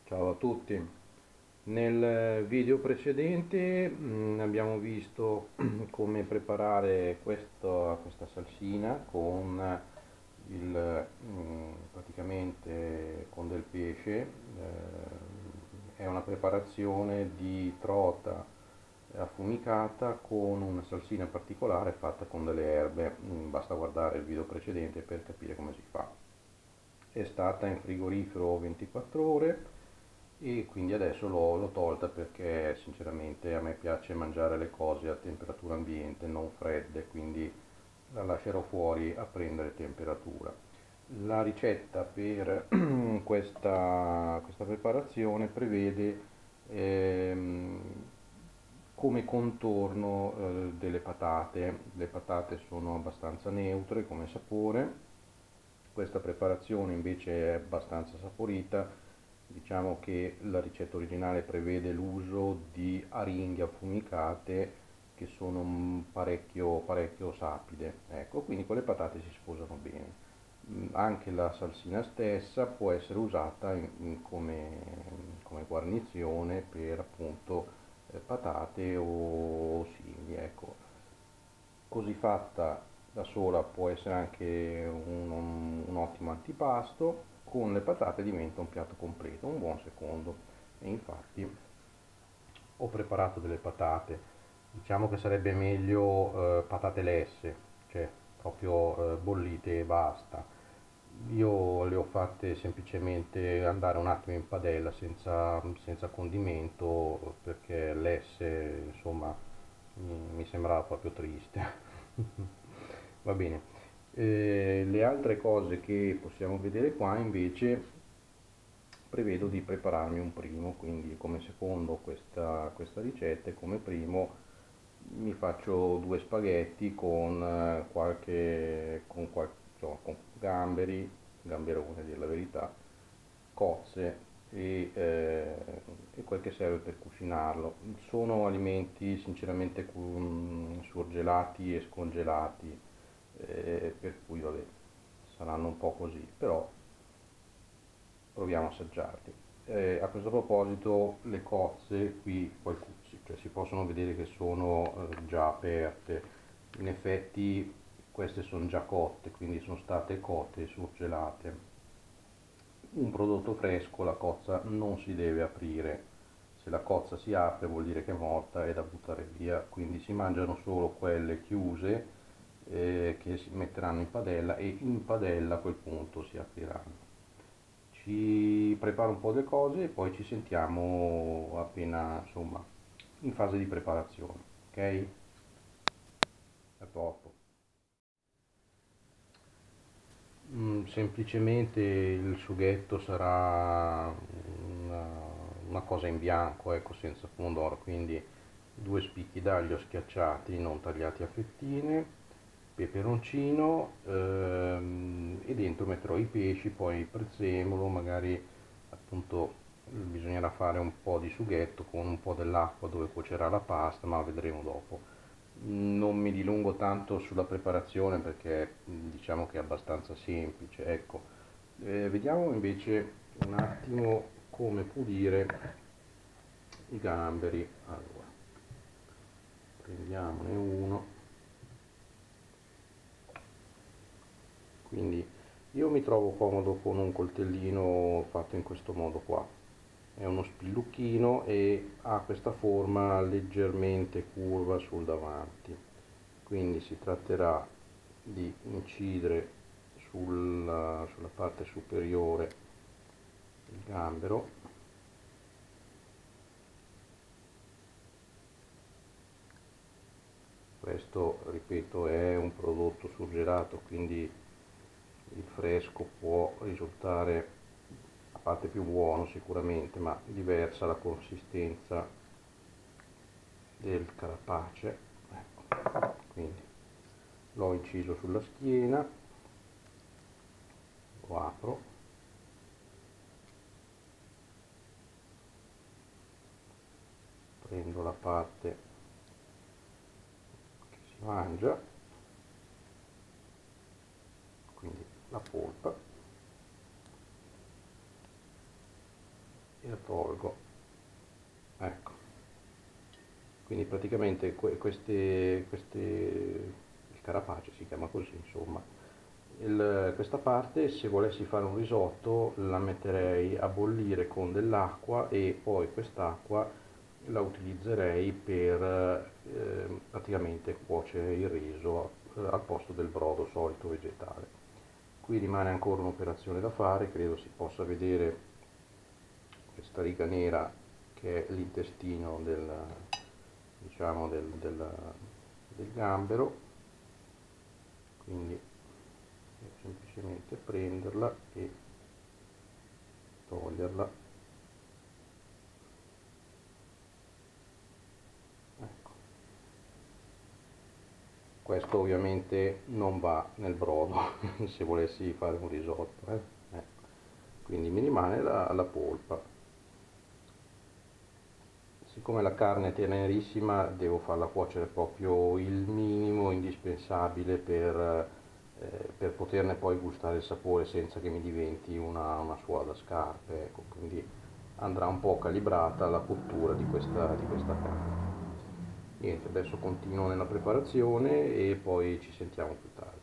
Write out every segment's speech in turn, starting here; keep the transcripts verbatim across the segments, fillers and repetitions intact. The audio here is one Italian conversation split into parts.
Ciao a tutti. Nel video precedente mh, abbiamo visto come preparare questo- questa salsina con il, mh, praticamente con del pesce. Eh, è una preparazione di trota affumicata con una salsina particolare fatta con delle erbe. Mm, Basta guardare il video precedente per capire come si fa. È stata in frigorifero ventiquattro ore e quindi adesso l'ho, l'ho tolta perché sinceramente a me piace mangiare le cose a temperatura ambiente, non fredde, quindi la lascerò fuori a prendere temperatura. La ricetta per questa, questa preparazione prevede ehm, come contorno eh, delle patate. Le patate sono abbastanza neutre come sapore. Questa preparazione invece è abbastanza saporita. Diciamo che la ricetta originale prevede l'uso di aringhe affumicate che sono mm, parecchio, parecchio sapide, ecco, quindi con le patate si sposano bene. Mm, Anche la salsina stessa può essere usata in- in- come, come guarnizione per appunto eh, patate o simili, ecco. Così fatta da sola può essere anche un, un- un ottimo antipasto, con le patate diventa un piatto completo, un buon secondo. E infatti ho preparato delle patate, diciamo che sarebbe meglio eh, patate lesse, cioè proprio eh, bollite e basta. Io le ho fatte semplicemente andare un attimo in padella senza, senza condimento perché lesse, insomma, mi, mi sembrava proprio triste. Va bene. Eh, le altre cose che possiamo vedere qua invece prevedo di prepararmi un primo, quindi come secondo questa, questa ricetta e come primo mi faccio due spaghetti con eh, qualche, con qual- insomma, con gamberi, gamberone a dire la verità, cozze e, eh, e quel che serve per cucinarlo. Sono alimenti sinceramente cu- surgelati e scongelati, eh, per cui vabbè, saranno un po' così, però proviamo a assaggiarli. Eh, a questo proposito, le cozze qui qualcuno, cioè, si possono vedere che sono eh, già aperte. In effetti queste sono già cotte, quindi sono state cotte e surgelate. Un prodotto fresco, la cozza non si deve aprire. Se la cozza si apre vuol dire che è morta e da buttare via, quindi si mangiano solo quelle chiuse eh, che si metteranno in padella e in padella a quel punto si apriranno. Ci preparo un po' le cose e poi ci sentiamo appena, insomma, in fase di preparazione, ok? A dopo. Mm, semplicemente il sughetto sarà una, una cosa in bianco, ecco, senza pomodoro, quindi due spicchi d'aglio schiacciati, non tagliati a fettine, peperoncino ehm, e dentro metterò i pesci, poi il prezzemolo, magari appunto bisognerà fare un po' di sughetto con un po' dell'acqua dove cuocerà la pasta, ma vedremo dopo. Non mi dilungo tanto sulla preparazione perché mh, diciamo che è abbastanza semplice, ecco. Eh, vediamo invece un attimo come pulire i gamberi. Allora, prendiamone uno. Quindi io mi trovo comodo con un coltellino fatto in questo modo qua. È uno spillucchino e ha questa forma leggermente curva sul davanti. Quindi si tratterà di incidere sulla, sulla parte superiore del gambero. Questo, ripeto, è un prodotto surgelato, quindi il fresco può risultare, a parte più buono sicuramente, ma diversa la consistenza del carapace. Ecco. Quindi l'ho inciso sulla schiena, lo apro, prendo la parte che si mangia, quindi la polpa, e la tolgo, ecco. Quindi praticamente que queste, queste, il carapace si chiama così, insomma. Il, questa parte, se volessi fare un risotto, la metterei a bollire con dell'acqua e poi quest'acqua la utilizzerei per eh, praticamente cuocere il riso eh, al posto del brodo solito vegetale. Qui rimane ancora un'operazione da fare, credo si possa vedere questa riga nera che è l'intestino del, diciamo del, del, del gambero, quindi semplicemente prenderla e toglierla. Ecco. Questo ovviamente non va nel brodo se volessi fare un risotto, eh? Ecco. Quindi mi rimane la, la polpa. Siccome la carne è tenerissima devo farla cuocere proprio il minimo indispensabile per Eh, per poterne poi gustare il sapore senza che mi diventi una, una suola da scarpe, ecco, quindi andrà un po' calibrata la cottura di questa, di questa carne. Niente, adesso continuo nella preparazione e poi ci sentiamo più tardi.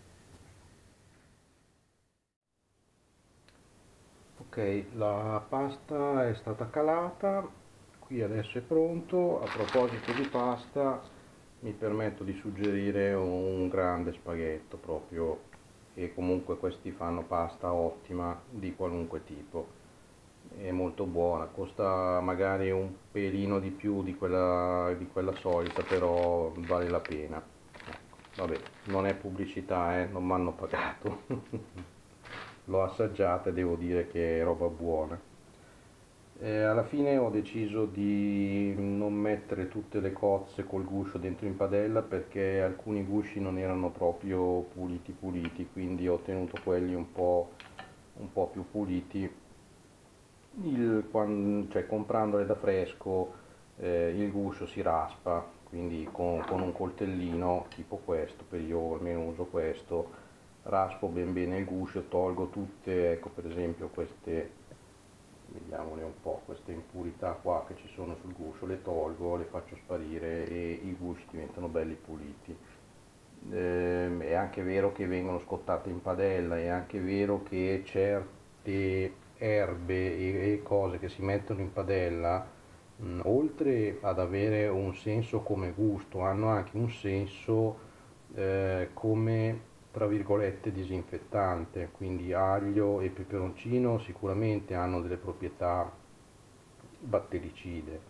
Ok, la pasta è stata calata, qui adesso è pronto. A proposito di pasta, mi permetto di suggerire un grande spaghetto proprio, e comunque questi fanno pasta ottima di qualunque tipo, è molto buona, costa magari un pelino di più di quella, di quella solita, però vale la pena. Ecco, vabbè, non è pubblicità, eh, non mi hanno pagato. L'ho assaggiata e devo dire che è roba buona. Eh, alla fine ho deciso di non mettere tutte le cozze col guscio dentro in padella perché alcuni gusci non erano proprio puliti puliti, quindi ho tenuto quelli un po', un po' più puliti. Il, quan- cioè, comprandole da fresco eh, il guscio si raspa, quindi con, con un coltellino tipo questo, per io almeno uso questo, raspo ben bene il guscio, tolgo tutte, ecco per esempio queste, vediamole un po', queste impurità qua che ci sono sul guscio, le tolgo, le faccio sparire e i gusci diventano belli puliti. Eh, è anche vero che vengono scottate in padella, è anche vero che certe erbe e, e cose che si mettono in padella, mh, oltre ad avere un senso come gusto, hanno anche un senso eh, come tra virgolette disinfettante, quindi aglio e peperoncino sicuramente hanno delle proprietà battericide.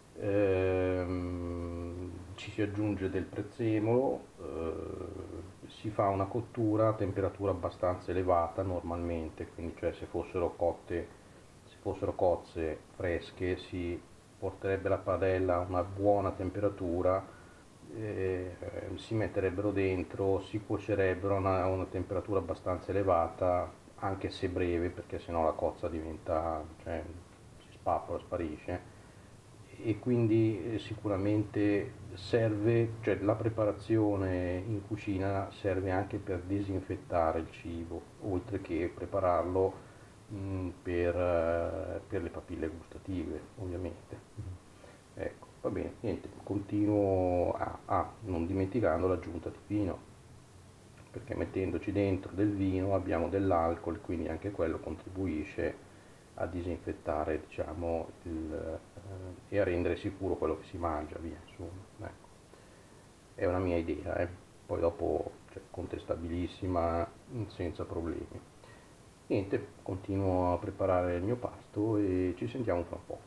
Ehm, ci si aggiunge del prezzemolo, eh, si fa una cottura a temperatura abbastanza elevata normalmente, quindi cioè se fossero cotte, se fossero cozze fresche si porterebbe la padella a una buona temperatura, eh, si metterebbero dentro, si cuocerebbero a una, a una temperatura abbastanza elevata, anche se breve, perché sennò la cozza diventa, cioè, si spappola, sparisce. E quindi eh, sicuramente serve, cioè la preparazione in cucina serve anche per disinfettare il cibo, oltre che prepararlo mh, per, eh, per le papille gustative, ovviamente. Ecco, va bene, niente, continuo a, ah, non dimenticando l'aggiunta di vino, perché mettendoci dentro del vino abbiamo dell'alcol, quindi anche quello contribuisce a disinfettare, diciamo, il, eh, e a rendere sicuro quello che si mangia, via, insomma, ecco. È una mia idea, eh. Poi dopo, cioè, contestabilissima, senza problemi. Niente, continuo a preparare il mio pasto e ci sentiamo fra un po'.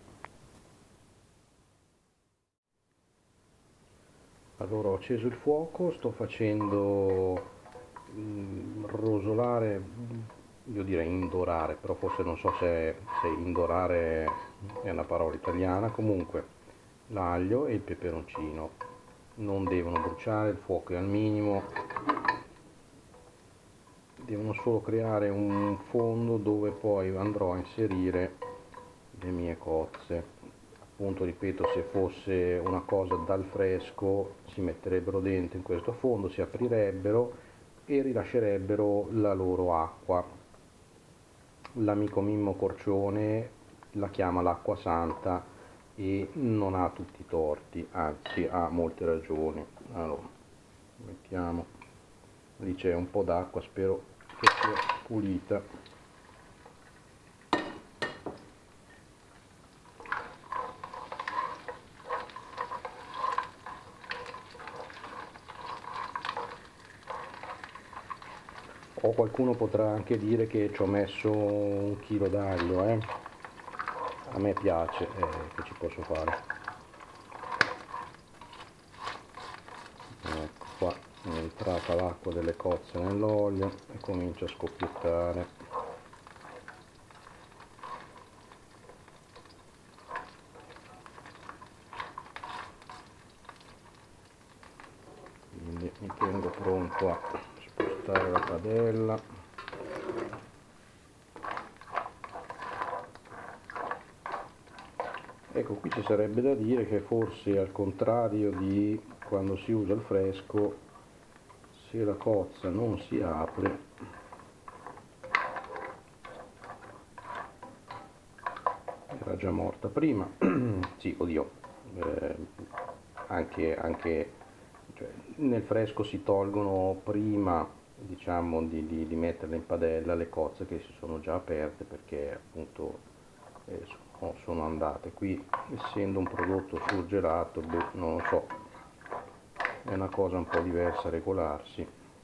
Allora ho acceso il fuoco, sto facendo mm, rosolare, io direi indorare, però forse non so se, se indorare è una parola italiana, comunque l'aglio e il peperoncino non devono bruciare, il fuoco è al minimo, devono solo creare un fondo dove poi andrò a inserire le mie cozze. Appunto, ripeto, se fosse una cosa dal fresco si metterebbero dentro in questo fondo, si aprirebbero e rilascerebbero la loro acqua. L'amico Mimmo Corcione la chiama l'acqua santa e non ha tutti i torti, anzi ha molte ragioni. Allora, mettiamo, lì c'è un po' d'acqua, spero che sia pulita. O qualcuno potrà anche dire che ci ho messo un chilo d'aglio, eh? A me piace, eh, che ci posso fare. Ecco qua, è entrata l'acqua delle cozze nell'olio e comincia a scoppiettare. Quindi mi tengo pronto a spostare la padella. Ecco, qui ci sarebbe da dire che forse al contrario di quando si usa il fresco, se la cozza non si apre, era già morta prima. Sì, oddio, eh, anche, anche cioè, nel fresco si tolgono prima, diciamo, di, di, di metterle in padella le cozze che si sono già aperte, perché appunto eh, sono, sono andate. Qui, essendo un prodotto surgelato, boh, non lo so, è una cosa un po' diversa regolarsi.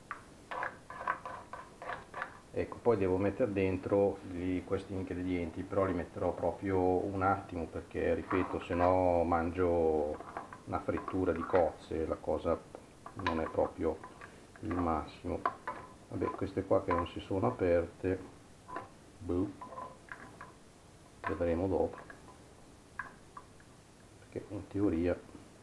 Ecco, poi devo mettere dentro gli, questi ingredienti, però li metterò proprio un attimo, perché ripeto, se no mangio una frittura di cozze, la cosa non è proprio il massimo. Vabbè, queste qua che non si sono aperte, boh, vedremo dopo, perché in teoria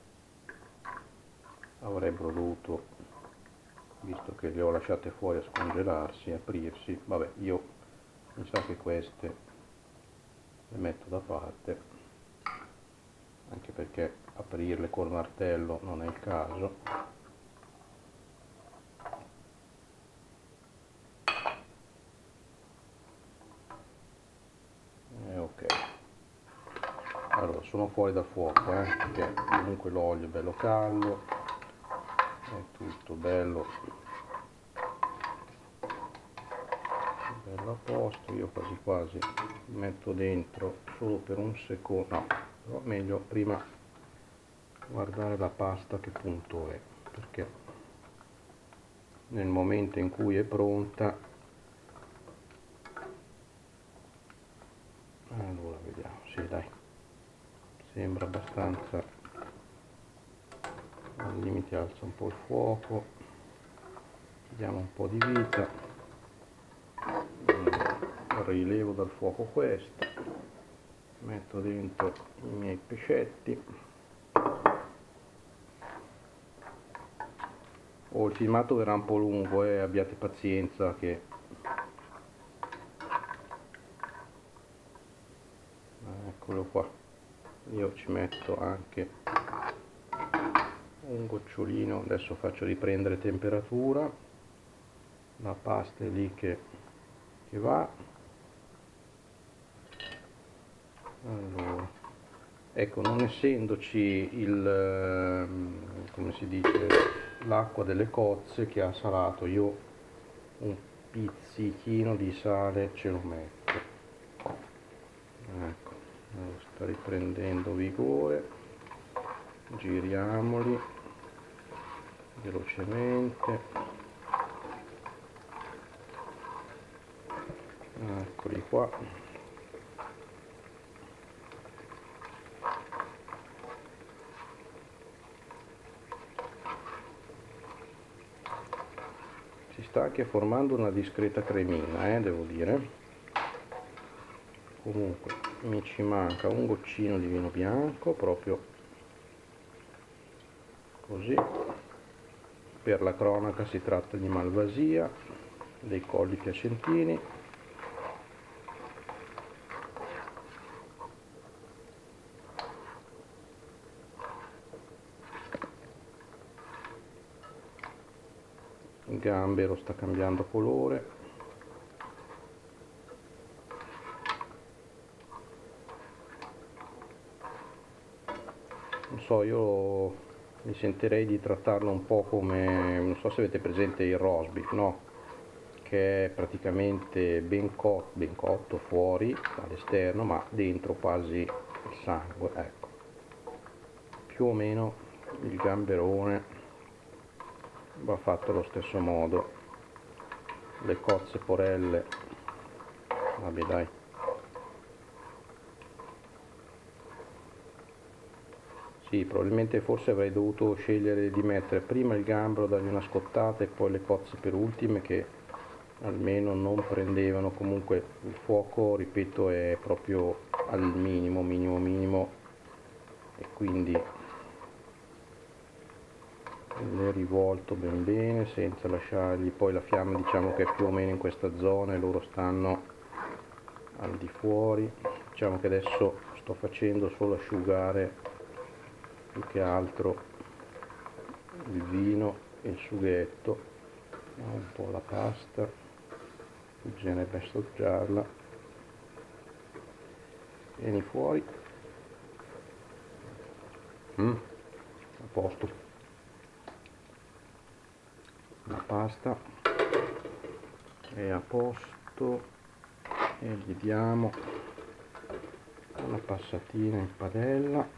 avrebbero dovuto, visto che le ho lasciate fuori a scongelarsi, aprirsi. Vabbè, io mi sa che queste le metto da parte, anche perché aprirle col martello non è il caso. E ok, allora sono fuori dal fuoco, eh, perché comunque l'olio è bello caldo, è tutto bello bello a posto. Io quasi quasi metto dentro solo per un secondo, no, però meglio prima guardare la pasta che punto è, perché nel momento in cui è pronta, allora vediamo, sì dai, sembra abbastanza, al limite alza un po' il fuoco, diamo un po' di vita, rilevo dal fuoco questo, metto dentro i miei pescetti. Oh, il filmato verrà un po' lungo, eh, abbiate pazienza che eccolo qua, io ci metto anche un gocciolino, adesso faccio riprendere temperatura, la pasta è lì che, che va. Allora, ecco, non essendoci il, come si dice, l'acqua delle cozze che ha salato, io un pizzichino di sale ce lo metto. Ecco, sta riprendendo vigore, giriamoli velocemente, eccoli qua. Si sta anche formando una discreta cremina, eh, devo dire. Comunque mi ci manca un goccino di vino bianco, proprio così. Per la cronaca si tratta di Malvasia, dei Colli Piacentini. Il gambero sta cambiando colore. so, io mi sentirei di trattarlo un po' come, non so se avete presente il roast beef, no? Che è praticamente ben cotto, ben cotto fuori all'esterno, ma dentro quasi il sangue, ecco. Più o meno il gamberone va fatto allo stesso modo. Le cozze porelle, vabbè dai. Sì, probabilmente forse avrei dovuto scegliere di mettere prima il gambero, dargli una scottata e poi le cozze per ultime, che almeno non prendevano. Comunque il fuoco, ripeto, è proprio al minimo, minimo, minimo, e quindi le rivolto ben bene senza lasciargli poi la fiamma, diciamo che è più o meno in questa zona e loro stanno al di fuori. Diciamo che adesso sto facendo solo asciugare più che altro il vino e il sughetto. Un po' la pasta, bisognerebbe assaggiarla. Vieni fuori. Mm, a posto. La pasta è a posto e gli diamo una passatina in padella.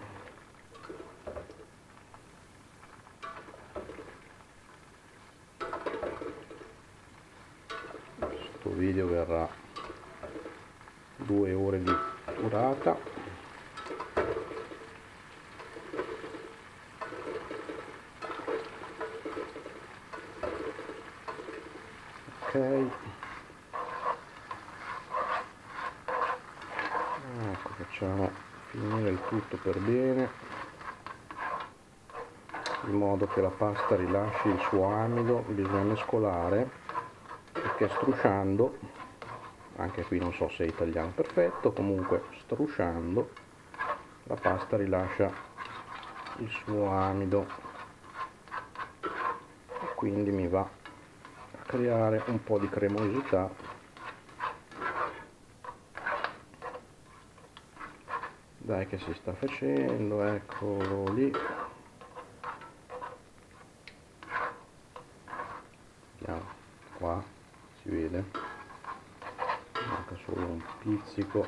Questo video verrà due ore di durata. Ok, ecco, facciamo finire il tutto per bene, in modo che la pasta rilasci il suo amido. Bisogna mescolare, perché strusciando, anche qui non so se è italiano perfetto, comunque strusciando la pasta rilascia il suo amido e quindi mi va a creare un po' di cremosità. Dai che si sta facendo, eccolo lì. Vediamo, qua si vede, manca solo un pizzico.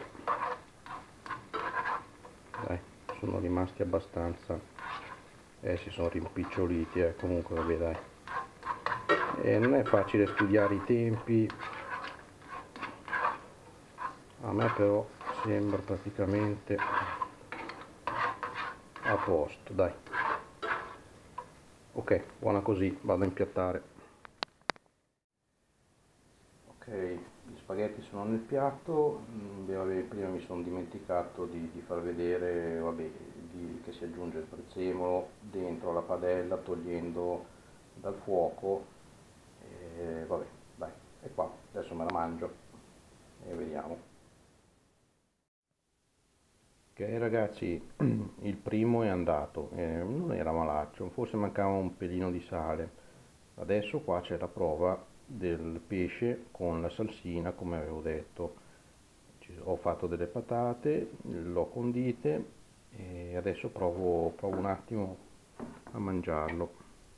Dai, sono rimasti abbastanza, eh si sono rimpiccioliti, eh comunque vabbè dai. E non è facile studiare i tempi, a me però sembra praticamente a posto, dai. Ok, buona così, vado a impiattare. Ok, gli spaghetti sono nel piatto. Mm, vabbè, prima mi sono dimenticato di, di far vedere, vabbè, di- che si aggiunge il prezzemolo dentro la padella togliendo dal fuoco. E vabbè, dai, è qua, adesso me la mangio e vediamo. Ok ragazzi, il primo è andato, eh, non era malaccio, forse mancava un pelino di sale. Adesso qua c'è la prova del pesce con la salsina, come avevo detto. Ci- ho fatto delle patate, l'ho condite e adesso provo, provo un attimo a mangiarlo.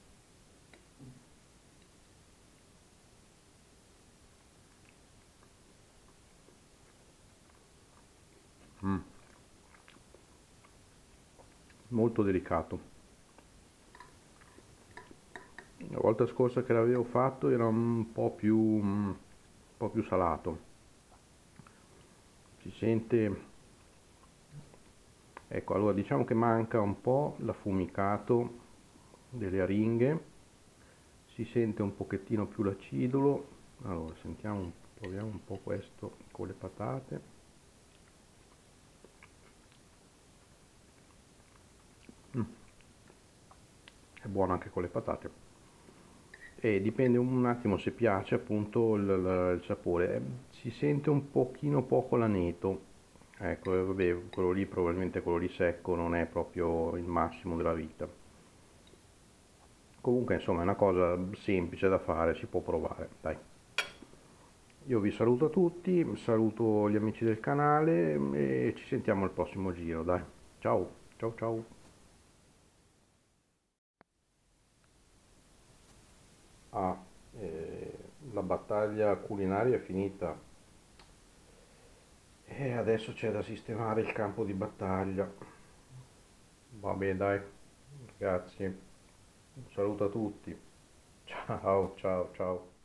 Mm, molto delicato. La volta scorsa che l'avevo fatto era un po' più, un po' più salato. Si sente. Ecco, allora diciamo che manca un po' l'affumicato delle aringhe, si sente un pochettino più l'acidulo. Allora, sentiamo, un- proviamo un po' questo con le patate. Mm, è buono anche con le patate. E dipende un attimo se piace appunto il, il- il sapore. Eh, Si sente un pochino poco l'aneto. Ecco, eh, vabbè, quello lì probabilmente quello lì secco non è proprio il massimo della vita. Comunque insomma è una cosa semplice da fare, si può provare, dai. Io vi saluto tutti, saluto gli amici del canale e ci sentiamo al prossimo giro, dai. Ciao, ciao ciao. Ah, eh, la battaglia culinaria è finita e adesso c'è da sistemare il campo di battaglia. Vabbè, dai, ragazzi, un saluto a tutti. Ciao, ciao, ciao.